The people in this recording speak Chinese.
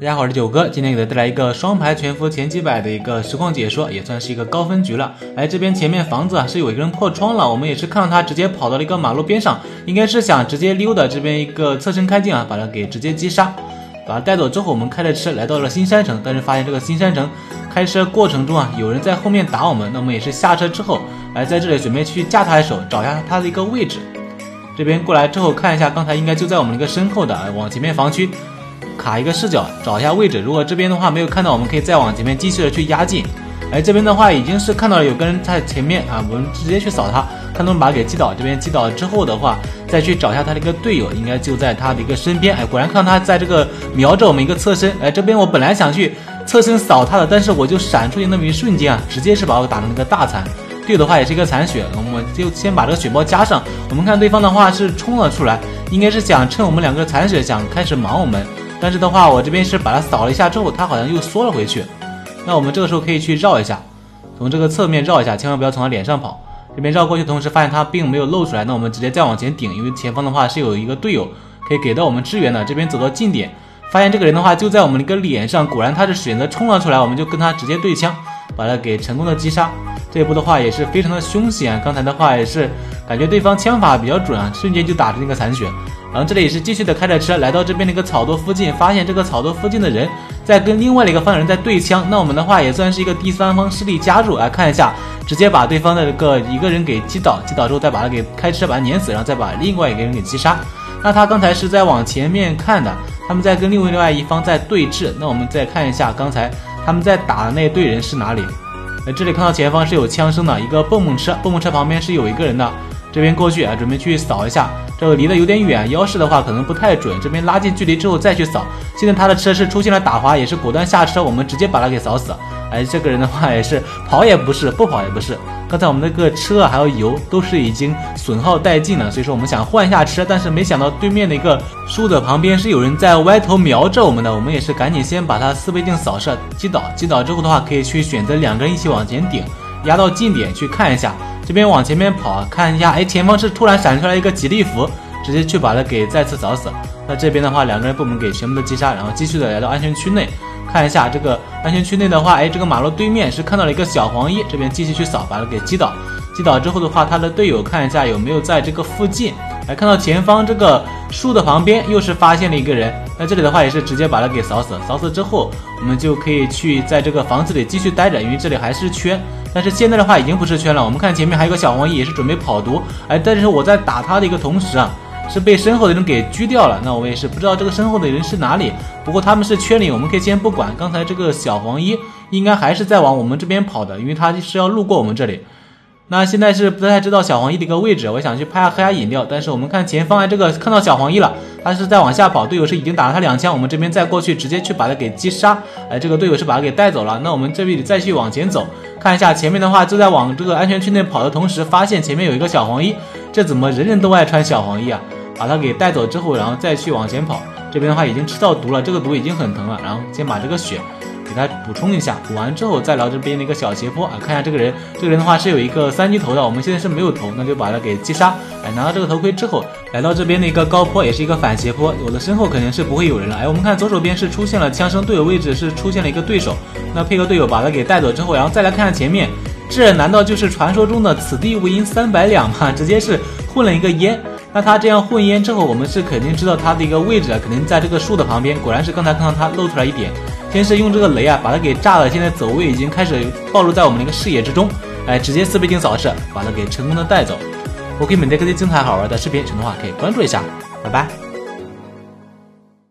家好，我是九哥，今天给大家带来一个双排全服前几百的一个实况解说，也算是一个高分局了。这边前面房子是有一个人破窗了，我们也是看到他直接跑到了一个马路边上，应该是想直接溜达，这边一个侧身开进把他给直接击杀，把他带走之后，我们开着车来到了新山城，但是发现这个新山城开车过程中有人在后面打我们，那我们也是下车之后在这里准备去架他的手，找一下他的一个位置。这边过来之后看一下，刚才应该就在我们一个身后的，往前面防区卡一个视角，找一下位置。如果这边的话没有看到，我们可以再往前面继续的去压进。这边的话已经是看到了有个人在前面我们直接去扫他，看能把他给击倒。这边击倒之后的话，再去找一下他的一个队友，应该就在他的一个身边。果然看到他在这个瞄着我们一个侧身。这边我本来想去侧身扫他的，但是我就闪出去那么一瞬间直接是把我打成那个大残。队友的话也是一个残血，我们就先把这个血包加上。我们看对方的话是冲了出来，应该是想趁我们两个残血想开始忙我们。但是的话，我这边是把它扫了一下之后，它好像又缩了回去。那我们这个时候可以去绕一下，从这个侧面绕一下，千万不要从他脸上跑。这边绕过去的同时，发现他并没有露出来，那我们直接再往前顶，因为前方的话是有一个队友可以给到我们支援的。这边走到近点，发现这个人的话就在我们的一个脸上，果然他是选择冲了出来，我们就跟他直接对枪，把他给成功的击杀。这一步的话也是非常的凶险，刚才的话也是感觉对方枪法比较准瞬间就打成那个残血。然后这里也是继续的开着车来到这边的一个草垛附近，发现这个草垛附近的人在跟另外的一个方人在对枪，那我们的话也算是一个第三方势力加入，看一下，直接把对方的一个人给击倒之后，再把他给开车把他碾死，然后再把另外一个人给击杀。那他刚才是在往前面看的，他们在跟另外一方在对峙。那我们再看一下刚才他们在打的那队人是哪里。这里看到前方是有枪声的，一个蹦蹦车旁边是有一个人的，这边过去准备去扫一下，这个离得有点远，腰式的话可能不太准，这边拉近距离之后再去扫。现在他的车是出现了打滑，也是果断下车，我们直接把他给扫死。这个人的话也是跑也不是，不跑也不是。刚才我们那个车还有油都是已经损耗殆尽了，所以说我们想换一下车，但是没想到对面的一个树的旁边是有人在歪头瞄着我们的，我们也是赶紧先把他四倍镜扫射击倒之后的话，可以去选择两个人一起往前顶，压到近点去看一下。这边往前面跑看一下，前方是突然闪出来一个吉利服，直接去把他给再次扫死。那这边的话两个人被我们给全部的击杀，然后继续的来到安全区内看一下。这个安全区内的话，这个马路对面是看到了一个小黄衣，这边继续去扫，把他给击倒之后的话，他的队友看一下有没有在这个附近。看到前方这个树的旁边又是发现了一个人，那这里的话也是直接把他给扫死之后，我们就可以去在这个房子里继续待着，因为这里还是圈。但是现在的话已经不是圈了，我们看前面还有个小黄衣也是准备跑毒，但是我在打他的一个同时是被身后的人给狙掉了。那我也是不知道这个身后的人是哪里，不过他们是圈里，我们可以先不管。刚才这个小黄衣应该还是在往我们这边跑的，因为他是要路过我们这里。那现在是不太知道小黄衣的一个位置，我想去喝下饮料，但是我们看前方这个看到小黄衣了，他是在往下跑，队友是已经打了他2枪，我们这边再过去直接去把他给击杀。这个队友是把他给带走了。那我们这里再去往前走，看一下前面的话，就在往这个安全区内跑的同时，发现前面有一个小黄衣，这怎么人人都爱穿小黄衣把他给带走之后，然后再去往前跑。这边的话已经吃到毒了，这个毒已经很疼了，然后先把这个血给他补充一下，补完之后再来这边的一个小斜坡看一下这个人的话是有一个3级头的，我们现在是没有头，那就把他给击杀。拿到这个头盔之后，来到这边的一个高坡，也是一个反斜坡，我的身后肯定是不会有人了。我们看左手边是出现了枪声，队友位置是出现了一个对手，那配合队友把他给带走之后，然后再来看看前面，这难道就是传说中的此地无银300两吗？直接是混了一个烟。那他这样混烟之后，我们是肯定知道他的一个位置肯定在这个树的旁边，果然是刚才看到他露出来一点，先是用这个雷把他给炸了，现在走位已经开始暴露在我们的一个视野之中，直接4倍镜扫射把他给成功的带走。OK， 每天更新精彩好玩的视频，喜欢的话可以关注一下，拜拜。